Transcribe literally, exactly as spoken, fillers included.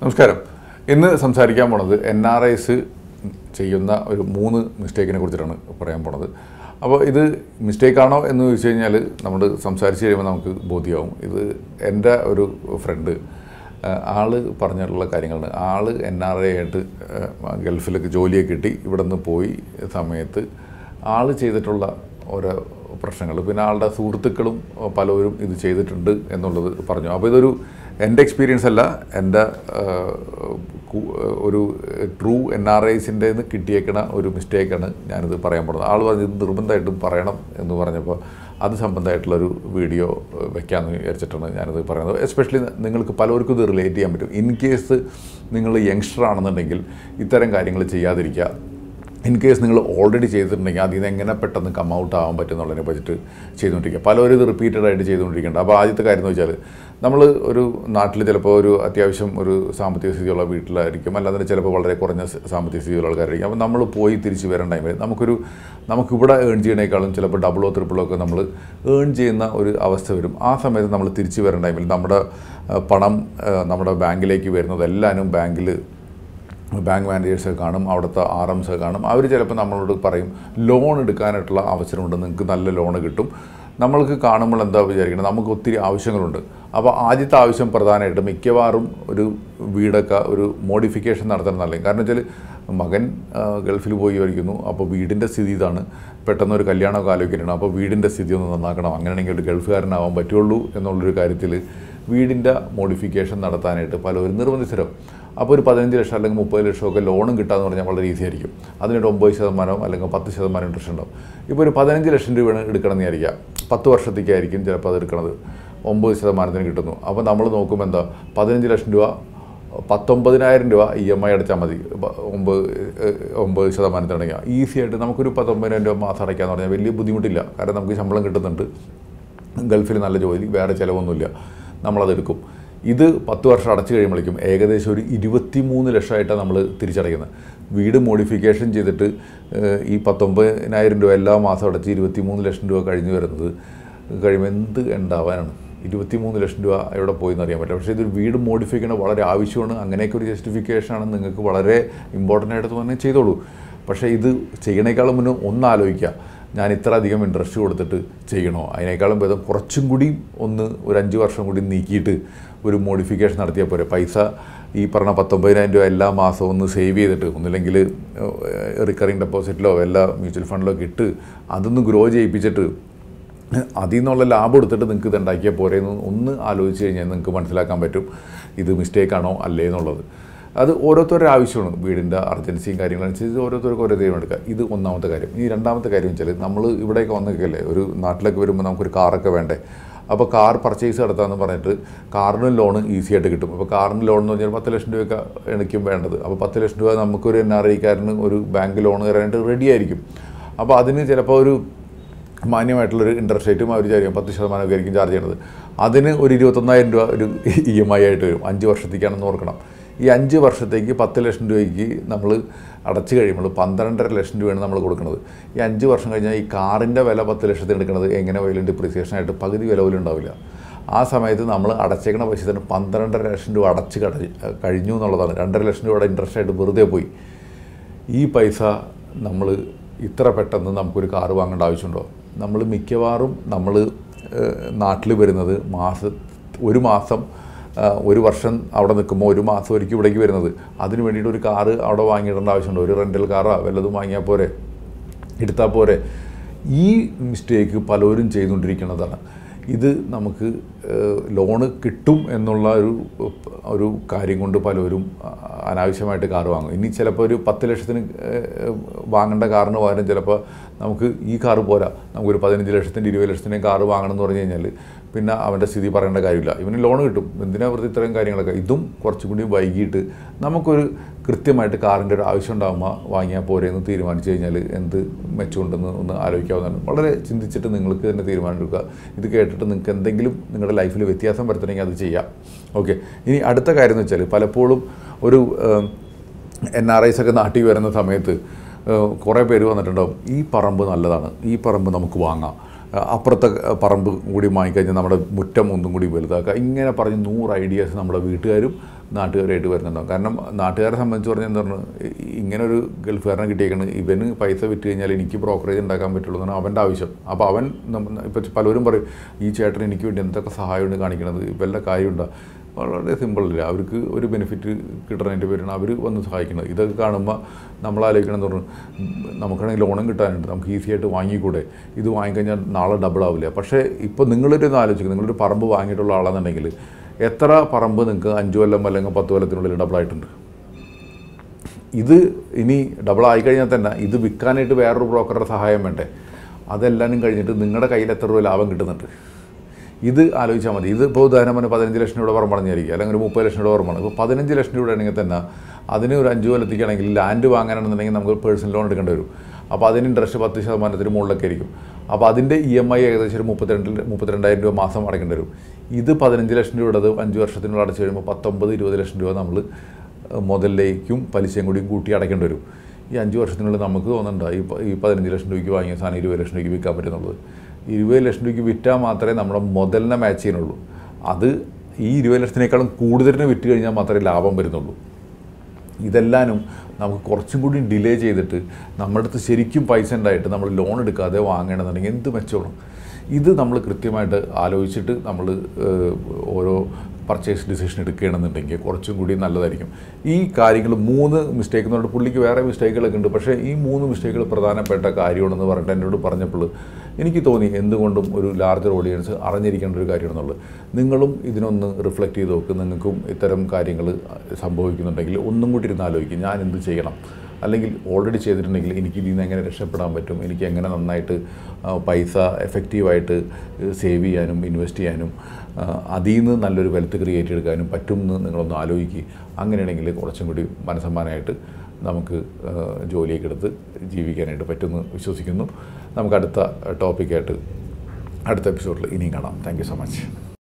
നമസ്കാരം. ഇന്ന് സംസാരിക്കാൻ പോണത് എൻ ആർ ഐസ് ചെയ്യുന്ന ഒരു മൂന്ന് മിസ്റ്റേക്കിനെ കുറിച്ചിട്ടാണ് പറയാൻ പോണത്. അപ്പോൾ ഇത് മിസ്റ്റേക്കാണോ എന്ന് ചോദിച്ചു കഴിഞ്ഞാൽ നമ്മൾ സംസാരിച്ച് കഴിയുമ്പോൾ നമുക്ക് ബോധ്യമാവും. ഇത് എൻ്റെ ഒരു ഫ്രണ്ട് ആൾ പറഞ്ഞിട്ടുള്ള കാര്യങ്ങളാണ്. ആൾ എൻ ആർ ഐ ആയിട്ട് ഗൾഫിലേക്ക് ജോലിയൊക്കെ കിട്ടി ഇവിടെ നിന്ന് പോയി സമയത്ത് ആൾ ചെയ്തിട്ടുള്ള ഓരോ പ്രശ്നങ്ങൾ, പിന്നെ ആളുടെ സുഹൃത്തുക്കളും പലരും ഇത് ചെയ്തിട്ടുണ്ട് എന്നുള്ളത് പറഞ്ഞു. അപ്പോൾ ഇതൊരു എൻ്റെ എക്സ്പീരിയൻസ് അല്ല, എൻ്റെ ഒരു ട്രൂ എൻ ആർ ഐസിൻ്റെ നിന്ന് കിട്ടിയേക്കണ ഒരു മിസ്റ്റേക്കാണ് ഞാനിത് പറയാൻ പോകുന്നത്. ആൾ പറഞ്ഞത് ഇത് നിർബന്ധമായിട്ടും പറയണം എന്ന് പറഞ്ഞപ്പോൾ അത് സംബന്ധമായിട്ടുള്ളൊരു വീഡിയോ വെക്കാമെന്ന് വിചാരിച്ചിട്ടാണ് ഞാനിത് പറയുന്നത്. എസ്പെഷ്യലി നിങ്ങൾക്ക് പലർക്കും ഇത് റിലേറ്റ് ചെയ്യാൻ പറ്റും. ഇൻ കേസ് നിങ്ങൾ യങ്സ്റ്റർ ആണെന്നുണ്ടെങ്കിൽ ഇത്തരം കാര്യങ്ങൾ ചെയ്യാതിരിക്കുക. ഇൻ കേസ് നിങ്ങൾ ഓൾറെഡി ചെയ്തിട്ടുണ്ടെങ്കിൽ അതിൽ നിന്ന് എങ്ങനെ പെട്ടെന്ന് കം ഔട്ട് ആവാൻ പറ്റും എന്നുള്ളതിനെ പറ്റിയിട്ട് ചെയ്തുകൊണ്ടിരിക്കുക. പലരും ഇത് റിപ്പീറ്റഡ് ആയിട്ട് ചെയ്തുകൊണ്ടിരിക്കുന്നുണ്ട്. അപ്പോൾ ആദ്യത്തെ കാര്യം എന്ന് വെച്ചാൽ, നമ്മൾ ഒരു നാട്ടിൽ ചിലപ്പോൾ ഒരു അത്യാവശ്യം ഒരു സാമ്പത്തിക സ്ഥിതിയുള്ള വീട്ടിലായിരിക്കും, അല്ലാതെ ചിലപ്പോൾ വളരെ കുറഞ്ഞ സാമ്പത്തിക സ്ഥിതിയുള്ള ആൾക്കാരായിരിക്കും. അപ്പോൾ നമ്മൾ പോയി തിരിച്ച് വരാൻ ടൈമിൽ നമുക്കൊരു നമുക്കിവിടെ ഏൺ ചെയ്യണേക്കാളും ചിലപ്പോൾ ഡബിളോ ട്രിപ്പിളോ ഒക്കെ നമ്മൾ ഏൺ ചെയ്യുന്ന ഒരു അവസ്ഥ വരും. ആ സമയത്ത് നമ്മൾ തിരിച്ച് വരാൻ ടൈമിൽ നമ്മുടെ പണം നമ്മുടെ ബാങ്കിലേക്ക് വരുന്നതെല്ലാവരും ബാങ്കിൽ ബാങ്ക് മാനേജേഴ്സ് കാണും, അവിടുത്തെ ആർ എംസ് കാണും. അവർ ചിലപ്പോൾ നമ്മളോട് പറയും ലോൺ എടുക്കാനായിട്ടുള്ള അവസരമുണ്ട്, നിങ്ങൾക്ക് നല്ല ലോൺ കിട്ടും. നമ്മൾക്ക് കാണുമ്പോൾ എന്താ വിചാരിക്കുന്നത്, നമുക്ക് ഒത്തിരി ആവശ്യങ്ങളുണ്ട്. അപ്പോൾ ആദ്യത്തെ ആവശ്യം പ്രധാനമായിട്ട് മിക്കവാറും ഒരു വീടൊക്കെ ഒരു മോഡിഫിക്കേഷൻ നടത്താൻ നല്ലത്. കാരണം വെച്ചാൽ മകൻ ഗൾഫിൽ പോയി വരിക്കുന്നു, അപ്പോൾ വീടിൻ്റെ സ്ഥിതി ഇതാണ്, പെട്ടെന്ന് ഒരു കല്യാണമൊക്കെ ആലോചിക്കണം, അപ്പോൾ വീടിൻ്റെ സ്ഥിതി ഒന്ന് നന്നാക്കണം, അങ്ങനെയാണെങ്കിൽ ഒരു ഗൾഫുകാരനാവാൻ പറ്റുള്ളൂ എന്നുള്ളൊരു കാര്യത്തിൽ വീടിൻ്റെ മോഡിഫിക്കേഷൻ നടത്താനായിട്ട് പലരും നിർബന്ധിച്ചിരും. അപ്പോൾ ഒരു പതിനഞ്ച് ലക്ഷം അല്ലെങ്കിൽ മുപ്പത് ലക്ഷമൊക്കെ ലോണും കിട്ടാമെന്ന് പറഞ്ഞാൽ വളരെ ഈസി ആയിരിക്കും. അതിനൊരു ഒമ്പത് ശതമാനം അല്ലെങ്കിൽ പത്ത് ശതമാനം ഇൻട്രസ്റ്റ് ഉണ്ടാവും. ഇപ്പോൾ ഒരു പതിനഞ്ച് ലക്ഷം രൂപയാണ് എടുക്കണമെന്ന് വിചാരിക്കുക, പത്ത് വർഷത്തേക്കായിരിക്കും ചിലപ്പോൾ അത് എടുക്കുന്നത്, ഒമ്പത് ശതമാനത്തിന് കിട്ടുന്നു. അപ്പോൾ നമ്മൾ നോക്കുമ്പോൾ എന്താ, പതിനഞ്ച് ലക്ഷം രൂപ പത്തൊമ്പതിനായിരം രൂപ ഇ എം ഐ അടച്ചാൽ മതി. ഒമ്പത് ഒമ്പത് ശതമാനത്തിനടങ്ങിയ ഈസി ആയിട്ട് നമുക്കൊരു പത്തൊമ്പതിനായിരം രൂപ മാസം അടയ്ക്കാന്ന് പറഞ്ഞാൽ വലിയ ബുദ്ധിമുട്ടില്ല. കാരണം നമുക്ക് ശമ്പളം കിട്ടുന്നുണ്ട്, ഗൾഫിൽ നല്ല ജോലി, വേറെ ചിലവൊന്നുമില്ല, നമ്മളതെടുക്കും. ഇത് പത്ത് വർഷം അടച്ചു കഴിയുമ്പോഴേക്കും ഏകദേശം ഒരു ഇരുപത്തി മൂന്ന് ലക്ഷമായിട്ടാണ് നമ്മൾ തിരിച്ചടയ്ക്കുന്നത്. വീട് മോഡിഫിക്കേഷൻ ചെയ്തിട്ട് ഈ പത്തൊമ്പതിനായിരം രൂപ എല്ലാ മാസം അടച്ച് ഇരുപത്തി മൂന്ന് ലക്ഷം രൂപ കഴിഞ്ഞ് വരുന്നത് കഴിയുമ്പോൾ എന്ത് ഉണ്ടാവാനാണ്? ഇരുപത്തി മൂന്ന് ലക്ഷം രൂപ എവിടെ പോയി എന്നറിയാൻ പറ്റില്ല. പക്ഷേ ഇതൊരു വീട് മോഡിഫൈ ചെയ്യണത് വളരെ ആവശ്യമാണ്. അങ്ങനെയൊക്കെ ഒരു ജസ്റ്റിഫിക്കേഷനാണ് നിങ്ങൾക്ക് വളരെ ഇമ്പോർട്ടൻ്റ് ആയിട്ട് തന്നെ ചെയ്തോളൂ. പക്ഷേ ഇത് ചെയ്യണേക്കാളും മുന്നേ ഒന്ന് ആലോചിക്കുക, ഞാൻ ഇത്ര അധികം ഇൻട്രസ്റ്റ് കൊടുത്തിട്ട് ചെയ്യണോ? അതിനേക്കാളും ഭേദം കുറച്ചും കൂടി ഒന്ന് ഒരു അഞ്ച് വർഷം കൂടി നീക്കിയിട്ട് ഒരു മോഡിഫിക്കേഷൻ നടത്തിയാൽ പോരെ. പൈസ ഈ പറഞ്ഞ പത്തൊമ്പതിനായിരം രൂപ എല്ലാ മാസവും ഒന്ന് സേവ് ചെയ്തിട്ട് ഒന്നില്ലെങ്കിൽ റിക്കറിങ് ഡെപ്പോസിറ്റിലോ എല്ലാ മ്യൂച്വൽ ഫണ്ടിലോ ഒക്കെ ഇട്ട് അതൊന്ന് ഗ്രോ ചെയ്യിപ്പിച്ചിട്ട് അതിൽ നിന്നുള്ള ലാഭം എടുത്തിട്ട് നിങ്ങൾക്ക് ഇത് ഉണ്ടാക്കിയാൽ പോരെ എന്ന് ഒന്ന് ആലോചിച്ച് കഴിഞ്ഞാൽ നിങ്ങൾക്ക് മനസ്സിലാക്കാൻ പറ്റും ഇത് മിസ്റ്റേക്കാണോ അല്ലേ എന്നുള്ളത്. അത് ഓരോരുത്തരുടെ ആവശ്യമാണ്. വീടിൻ്റെ അർജൻസിയും കാര്യങ്ങളനുസരിച്ച് ഓരോരുത്തർക്ക് ഓരോ തീരുമാനം എടുക്കുക. ഇത് ഒന്നാമത്തെ കാര്യം. ഈ രണ്ടാമത്തെ കാര്യം വെച്ചാൽ, നമ്മൾ ഇവിടെയൊക്കെ വന്നൊക്കെയല്ലേ ഒരു നാട്ടിലൊക്കെ വരുമ്പോൾ നമുക്കൊരു കാറൊക്കെ വേണ്ടേ. അപ്പോൾ കാർ പർച്ചേസ് നടത്താമെന്ന് പറഞ്ഞിട്ട് കാറിന് ലോൺ ഈസി ആയിട്ട് കിട്ടും. അപ്പോൾ കാറിന് ലോൺ എന്ന് പറഞ്ഞാൽ പത്ത് ലക്ഷം രൂപയൊക്കെ എനിക്കും വേണ്ടത്. അപ്പോൾ പത്ത് ലക്ഷം രൂപ നമുക്കൊരു എൻ ആർ ഐക്കാരന് ഒരു ബാങ്ക് ലോൺ തരാനായിട്ട് റെഡി ആയിരിക്കും. അപ്പോൾ അതിന് ചിലപ്പോൾ ഒരു മാന്യമായിട്ടുള്ളൊരു ഇൻട്രസ്റ്റ് റേറ്റും അവർ വിചാരിക്കും പത്ത് ശതമാനമൊക്കെ ആയിരിക്കും ചാർജ് ചെയ്യണത്. അതിന് ഒരു ഇരുപത്തൊന്നായിരം രൂപ ഒരു ഇ എം ഐ ആയിട്ട് വരും. അഞ്ച് വർഷത്തേക്കാണെന്ന് ഓർക്കണം. ഈ അഞ്ച് വർഷത്തേക്ക് പത്ത് ലക്ഷം രൂപയ്ക്ക് നമ്മൾ അടച്ചു കഴിയുമ്പോൾ പന്ത്രണ്ടര ലക്ഷം രൂപയാണ് നമ്മൾ കൊടുക്കുന്നത്. ഈ അഞ്ച് വർഷം കഴിഞ്ഞാൽ ഈ കാറിൻ്റെ വില പത്ത് ലക്ഷത്തിന് എടുക്കുന്നത് എങ്ങനെ പോയാലും ഡിപ്രീസിയേഷനായിട്ട് പകുതി വില പോലും ഉണ്ടാവില്ല. ആ സമയത്ത് നമ്മൾ അടച്ചേക്കണ പൈസ തന്നെ പന്ത്രണ്ടര ലക്ഷം രൂപ അടച്ച് കട കഴിഞ്ഞു എന്നുള്ളതാണ്. രണ്ടര ലക്ഷം രൂപയുടെ ഇൻട്രസ്റ്റ് ആയിട്ട് വെറുതെ പോയി. ഈ പൈസ നമ്മൾ ഇത്ര പെട്ടെന്ന് നമുക്കൊരു കാറ് വാങ്ങേണ്ട ആവശ്യമുണ്ടോ? നമ്മൾ മിക്കവാറും നമ്മൾ നാട്ടിൽ വരുന്നത് മാസ ഒരു മാസം ഒരു വർഷം അവിടെ നിൽക്കുമ്പോൾ ഒരു മാസം ഒരിക്കൽ ഇവിടേക്ക് വരുന്നത്. അതിന് വേണ്ടിയിട്ട് ഒരു കാറ് അവിടെ വാങ്ങിയിടേണ്ട ആവശ്യമുണ്ടോ? ഒരു റെൻ്റൽ കാറോ വല്ലതും വാങ്ങിയാൽ പോരെ, എടുത്താൽ പോരെ. ഈ മിസ്റ്റേക്ക് പലരും ചെയ്തുകൊണ്ടിരിക്കുന്നതാണ്. ഇത് നമുക്ക് ലോണ് കിട്ടും എന്നുള്ള ഒരു ഒരു കാര്യം കൊണ്ട് പലരും അനാവശ്യമായിട്ട് കാറ് വാങ്ങും. ഇനി ചിലപ്പോൾ ഒരു പത്ത് ലക്ഷത്തിന് വാങ്ങേണ്ട കാറിന് പകരം ചിലപ്പോൾ നമുക്ക് ഈ കാറ് പോരാ, നമുക്കൊരു പതിനഞ്ച് ലക്ഷത്തിൻ്റെ ഇരുപത് ലക്ഷത്തിൻ്റെ കാറ് വാങ്ങണം എന്ന് പറഞ്ഞു കഴിഞ്ഞാൽ പിന്നെ അവൻ്റെ സ്ഥിതി പറയേണ്ട കാര്യമില്ല. ഇവന് ലോൺ കിട്ടും. എന്തിനാ വെറുതെ ഇത്രയും കാര്യങ്ങളൊക്കെ. ഇതും കുറച്ചും കൂടി വൈകിട്ട് നമുക്കൊരു കൃത്യമായിട്ട് കാറിൻ്റെ ഒരു ആവശ്യം ഉണ്ടാകുമ്പോൾ വാങ്ങിയാൽ പോരെ എന്ന് തീരുമാനിച്ചു കഴിഞ്ഞാൽ എന്ത് മെച്ചമുണ്ടെന്ന് ഒന്ന് ആലോചിക്കാവുന്നതാണ്. വളരെ ചിന്തിച്ചിട്ട് നിങ്ങൾക്ക് തന്നെ തീരുമാനമെടുക്കുക. ഇത് കേട്ടിട്ട് നിങ്ങൾക്ക് എന്തെങ്കിലും നിങ്ങളുടെ ലൈഫിൽ വ്യത്യാസം വരുത്തണമെങ്കിൽ അത് ചെയ്യാം. ഓക്കെ. ഇനി അടുത്ത കാര്യം എന്ന് വെച്ചാൽ, പലപ്പോഴും ഒരു എൻ ആർ ഐസ് ഒക്കെ നാട്ടിൽ വരുന്ന സമയത്ത് കുറേ പേര് വന്നിട്ടുണ്ടാവും, ഈ പറമ്പ് നല്ലതാണ്, ഈ പറമ്പ് നമുക്ക് വാങ്ങാം, അപ്പുറത്തെ പറമ്പ് കൂടി വാങ്ങിക്കഴിഞ്ഞാൽ നമ്മുടെ മുറ്റം ഒന്നും കൂടി വലുതാക്കുക. ഇങ്ങനെ പറഞ്ഞ് നൂറ് ഐഡിയാസ് നമ്മുടെ വീട്ടുകാരും നാട്ടുകാരായിട്ട് വരുന്നുണ്ടാവും. കാരണം നാട്ടുകാരെ സംബന്ധിച്ച് പറഞ്ഞാൽ എന്താ പറഞ്ഞാൽ ഇങ്ങനെ ഒരു ഗൾഫുകാരനെ കിട്ടിയേക്കുന്നത് ഇവന് പൈസ വിറ്റ് കഴിഞ്ഞാൽ എനിക്ക് ബ്രോക്കറേജ് ഉണ്ടാക്കാൻ പറ്റുള്ളൂ എന്നാണ് അവൻ്റെ ആവശ്യം. അപ്പോൾ അവൻ ഇപ്പോൾ പലരും പറയും ഈ ചേട്ടൻ എനിക്ക് വേണ്ടി എന്തൊക്കെ സഹായമുണ്ട് കാണിക്കണത്, വല്ല കാര്യമുണ്ടോ? വളരെ സിമ്പിളില്ല. അവർക്ക് ഒരു ബെനിഫിറ്റ് കിട്ടുന്നതിൻ്റെ പേരാണ് അവർ വന്ന് സഹായിക്കുന്നത്. ഇതൊക്കെ കാണുമ്പോൾ നമ്മൾ ആലോചിക്കണമെന്ന് പറഞ്ഞു നമുക്കാണെങ്കിൽ ലോണും കിട്ടാനുണ്ട്, നമുക്ക് ഈസി ആയിട്ട് വാങ്ങിക്കൂടെ, ഇത് വാങ്ങിക്കഴിഞ്ഞാൽ നാളെ ഡബിൾ ആവില്ല. പക്ഷേ ഇപ്പോൾ നിങ്ങളൊരു ആലോചിക്കുക, നിങ്ങളൊരു പറമ്പ് വാങ്ങിയിട്ടുള്ള ആളാണെന്നുണ്ടെങ്കിൽ എത്ര പറമ്പ് നിങ്ങൾക്ക് അഞ്ച് കൊല്ലം അല്ലെങ്കിൽ പത്ത് കൊല്ലത്തിനുള്ളിൽ ഡബിളായിട്ടുണ്ട്? ഇത് ഇനി ഡബിൾ ആയിക്കഴിഞ്ഞാൽ തന്നെ ഇത് വിൽക്കാനായിട്ട് വേറൊരു ബ്രോക്കറുടെ സഹായം വേണ്ടേ? അതെല്ലാനും കഴിഞ്ഞിട്ട് നിങ്ങളുടെ കയ്യിൽ എത്ര രൂപ ലാഭം കിട്ടുന്നുണ്ട്? ഇത് ആലോചിച്ചാൽ മതി. ഇത് ഇപ്പോൾ ഉദാഹരണം പറഞ്ഞാൽ പതിനഞ്ച് ലക്ഷം രൂപ പറഞ്ഞായിരിക്കും, അല്ലെങ്കിൽ ഒരു മുപ്പത് ലക്ഷം രൂപ പറഞ്ഞാണ്. ഇപ്പോൾ പതിനഞ്ച് ലക്ഷം രൂപ ആണെങ്കിൽ തന്നെ അതിന് ഒരു അഞ്ച് കൊല്ലത്തേക്കാണെങ്കിൽ ലാൻഡ് വാങ്ങാനാണെന്നുണ്ടെങ്കിൽ നമുക്ക് പേഴ്സണൽ ലോൺ എടുക്കേണ്ടി വരും. അപ്പോൾ അതിന് ഇൻട്രസ്റ്റ് പത്ത് ശതമാനത്തിന് മുകളിലൊക്കെ ആയിരിക്കും. അപ്പോൾ അതിൻ്റെ ഇ എം ഐ ഏകദേശം ഒരു മുപ്പത്തിരണ്ട് മുപ്പത്തിരണ്ടായിരം രൂപ മാസം അടയ്ക്കേണ്ടി വരും. ഇത് പതിനഞ്ച് ലക്ഷം രൂപയുടെ അഞ്ച് വർഷത്തിനുള്ള അടച്ചു കഴിയുമ്പോൾ പത്തൊമ്പത് ഇരുപത് ലക്ഷം രൂപ നമ്മൾ മുതലിലേക്കും പലിശയും കൂടിയും കൂട്ടി അടയ്ക്കേണ്ടി വരും. ഈ അഞ്ച് വർഷത്തിനുള്ളിൽ നമുക്ക് തോന്നുന്നുണ്ട് ഈ ഈ പതിനഞ്ച് ലക്ഷം രൂപയ്ക്ക് വാങ്ങിയ സാധനം ഇരുപത് ലക്ഷം രൂപയ്ക്ക് വിൽക്കാൻ പറ്റുന്നുള്ളത്. ഇരുപത് ലക്ഷം രൂപയ്ക്ക് വിറ്റാൽ മാത്രമേ നമ്മുടെ മുതലിനെ മാച്ച് ചെയ്യുന്നുള്ളൂ. അത് ഈ ഇരുപത് ലക്ഷത്തിനേക്കാളും കൂടുതലിന് വിറ്റ് കഴിഞ്ഞാൽ മാത്രമേ ലാഭം വരുന്നുള്ളൂ. ഇതെല്ലാനും നമുക്ക് കുറച്ചും കൂടി ഡിലേ ചെയ്തിട്ട് നമ്മുടെ അടുത്ത് ശരിക്കും പൈസ ഉണ്ടായിട്ട് നമ്മൾ ലോൺ എടുക്കാതെ വാങ്ങണമെന്നുണ്ടെങ്കിൽ എന്ത് മെച്ചമാണ്? ഇത് നമ്മൾ കൃത്യമായിട്ട് ആലോചിച്ചിട്ട് നമ്മൾ ഓരോ പർച്ചേസ് ഡിസിഷൻ എടുക്കുകയാണെന്നുണ്ടെങ്കിൽ കുറച്ചും കൂടി നല്ലതായിരിക്കും. ഈ കാര്യങ്ങൾ മൂന്ന് മിസ്റ്റേക്ക് എന്ന് പറഞ്ഞിട്ട് പുള്ളിക്ക് വേറെ മിസ്റ്റേക്കുകളൊക്കെ ഉണ്ട്, പക്ഷേ ഈ മൂന്ന് മിസ്റ്റേക്കുകൾ പ്രധാനപ്പെട്ട കാര്യമാണെന്ന് പറഞ്ഞിട്ട് എന്നോട് പറഞ്ഞപ്പോൾ എനിക്ക് തോന്നി എന്തുകൊണ്ടും ഒരു ലാർജർ ഓഡിയൻസ് അറിഞ്ഞിരിക്കേണ്ട ഒരു കാര്യമാണെന്നുള്ളത്. നിങ്ങളും ഇതിനൊന്ന് റിഫ്ലക്റ്റ് ചെയ്ത് നോക്ക്. നിങ്ങൾക്കും ഇത്തരം കാര്യങ്ങൾ സംഭവിക്കുന്നുണ്ടെങ്കിൽ ഒന്നും കൂടി ഇരുന്ന് ആലോചിക്കും, ഞാൻ എന്ത് ചെയ്യണം, അല്ലെങ്കിൽ ഓൾറെഡി ചെയ്തിട്ടുണ്ടെങ്കിൽ എനിക്ക് ഇതിൽ നിന്ന് എങ്ങനെ രക്ഷപ്പെടാൻ പറ്റും, എനിക്ക് എങ്ങനെ നന്നായിട്ട് പൈസ എഫക്റ്റീവായിട്ട് സേവ് ചെയ്യാനും ഇൻവെസ്റ്റ് ചെയ്യാനും അതിൽ നിന്ന് നല്ലൊരു വെൽത്ത് ക്രിയേറ്റ് എടുക്കാനും പറ്റും എന്ന് നിങ്ങളൊന്ന് ആലോചിക്കുക. അങ്ങനെയാണെങ്കിൽ കുറച്ചും കൂടി മനസ്സമാനമായിട്ട് നമുക്ക് ജോലിയൊക്കെ എടുത്ത് ജീവിക്കാനായിട്ട് പറ്റുമെന്ന് വിശ്വസിക്കുന്നു. നമുക്ക് അടുത്ത ടോപ്പിക്കായിട്ട് അടുത്ത എപ്പിസോഡിൽ ഇനിയും കാണാം. Thank you so much.